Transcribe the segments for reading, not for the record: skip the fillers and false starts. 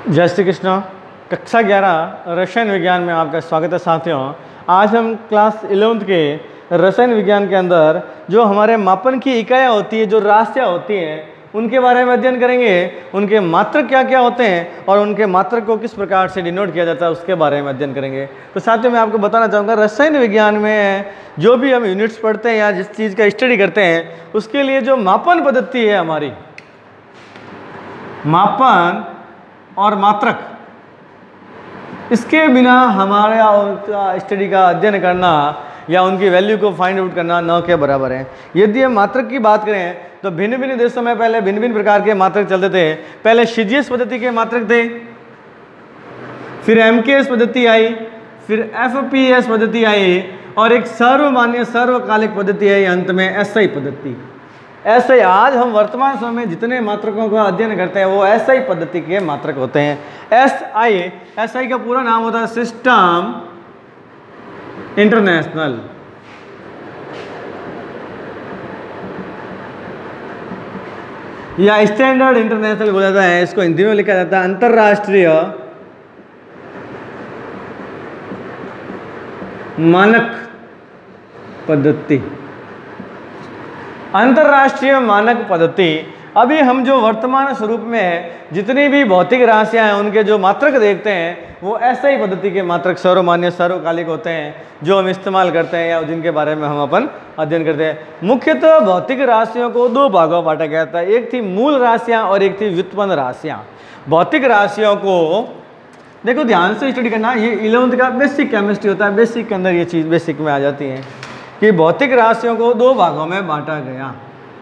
जय श्री कृष्ण। कक्षा 11 रसायन विज्ञान में आपका स्वागत है साथियों। आज हम क्लास 11th के रसायन विज्ञान के अंदर जो हमारे मापन की इकाइयाँ होती है, जो राशियाँ होती हैं, उनके बारे में अध्ययन करेंगे। उनके मात्रक क्या क्या होते हैं और उनके मात्रक को किस प्रकार से डिनोट किया जाता है उसके बारे में अध्ययन करेंगे। तो साथियों मैं आपको बताना चाहूँगा, रसायन विज्ञान में जो भी हम यूनिट्स पढ़ते हैं या जिस चीज़ का स्टडी करते हैं उसके लिए जो मापन पद्धति है हमारी, मापन और मात्रक, इसके बिना हमारे स्टडी का अध्ययन करना या उनकी वैल्यू को फाइंड आउट करना न के बराबर है। यदि हम मात्रक की बात करें तो भिन्न भिन्न देशों में पहले भिन्न भिन्न प्रकार के मात्रक चलते थे। पहले सीजीएस पद्धति के मात्रक थे, फिर एमकेएस पद्धति आई, फिर एफपीएस पद्धति आई और एक सर्वमान्य सर्वकालिक पद्धति है अंत में एसआई पद्धति। ऐसे आज हम वर्तमान समय में जितने मात्रकों का अध्ययन करते हैं वो एसआई पद्धति के मात्रक होते हैं। एसआई का पूरा नाम होता है सिस्टम इंटरनेशनल। या स्टैंडर्ड इंटरनेशनल बोला जाता है, इसको हिंदी में लिखा जाता है अंतरराष्ट्रीय मानक पद्धति। अंतरराष्ट्रीय मानक पद्धति। अभी हम जो वर्तमान स्वरूप में जितनी भी भौतिक राशियां हैं उनके जो मात्रक देखते हैं वो एसआई पद्धति के मात्रक सर्वमान्य सर्वकालिक होते हैं, जो हम इस्तेमाल करते हैं या जिनके बारे में हम अपन अध्ययन करते हैं। मुख्यतः भौतिक राशियों को दो भागों में बांटा गया था, एक थी मूल राशियाँ और एक थी व्युत्पन्न राशियाँ। भौतिक राशियों को देखो ध्यान से स्टडी करना, ये 11th का बेसिक केमिस्ट्री होता है, बेसिक के अंदर ये चीज़ बेसिक में आ जाती है कि भौतिक राशियों को दो भागों में बांटा गया,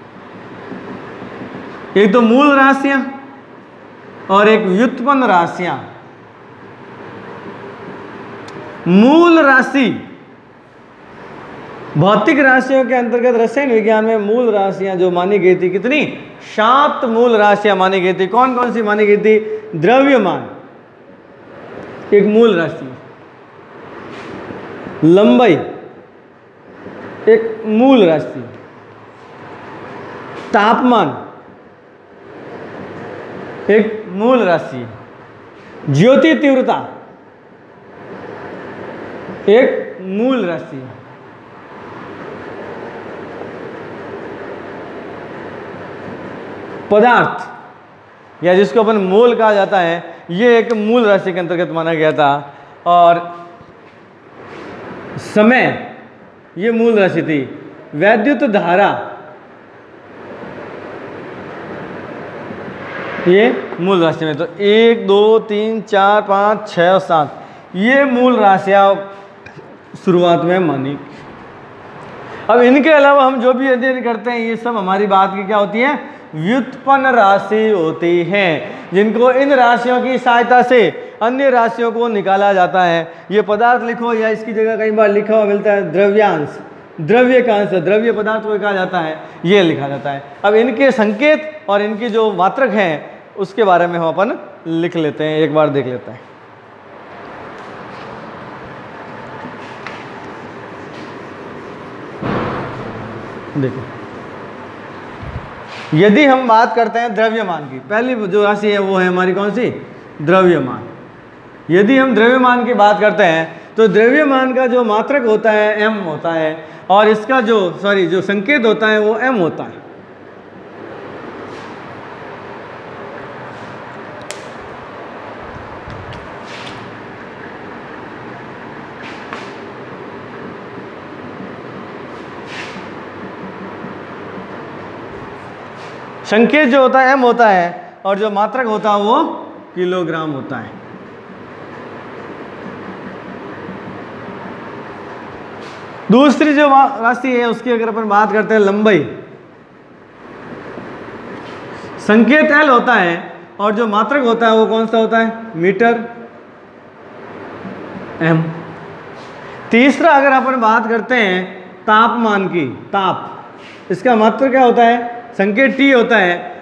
एक तो मूल राशियां और एक व्युत्पन्न राशियां। मूल राशि भौतिक राशियों के अंतर्गत रसायन विज्ञान में मूल राशियां जो मानी गई थी, कितनी 7 मूल राशियां मानी गई थी। कौन कौन सी मानी गई थी? द्रव्यमान एक मूल राशि, लंबाई एक मूल राशि, तापमान एक मूल राशि, ज्योति तीव्रता एक मूल राशि, पदार्थ या जिसको अपन मोल कहा जाता है ये एक मूल राशि के अंतर्गत माना गया था। और समय ये मूल राशि थी। वैद्युत धारा ये मूल राशि में, तो 1 2 3 4 5 6 और 7 ये मूल राशियां शुरुआत में मानी। अब इनके अलावा हम जो भी अध्ययन करते हैं ये सब हमारी बात की क्या होती है? व्युत्पन्न राशि होती हैं, जिनको इन राशियों की सहायता से अन्य राशियों को निकाला जाता है। ये पदार्थ लिखो या इसकी जगह कई बार लिखा हुआ मिलता है द्रव्यांश, द्रव्य का अंश, द्रव्य पदार्थ को कहा जाता है, ये लिखा जाता है। अब इनके संकेत और इनकी जो मात्रक हैं उसके बारे में हम अपन लिख लेते हैं, एक बार देख लेते हैं। देखो, यदि हम बात करते हैं द्रव्यमान की, पहली जो राशि है वो है हमारी कौन सी? द्रव्यमान। यदि हम द्रव्यमान की बात करते हैं तो द्रव्यमान का जो मात्रक होता है m होता है और इसका जो संकेत होता है वो m होता है। संकेत जो होता है m होता है और जो मात्रक होता है वो किलोग्राम होता है। दूसरी जो राशि है उसकी अगर अपन बात करते हैं लंबाई, संकेत L होता है और जो मात्रक होता है वो कौन सा होता है? Metre m। तीसरा अगर अपन बात करते हैं तापमान की, ताप, इसका मात्रक क्या होता है? संकेत T होता है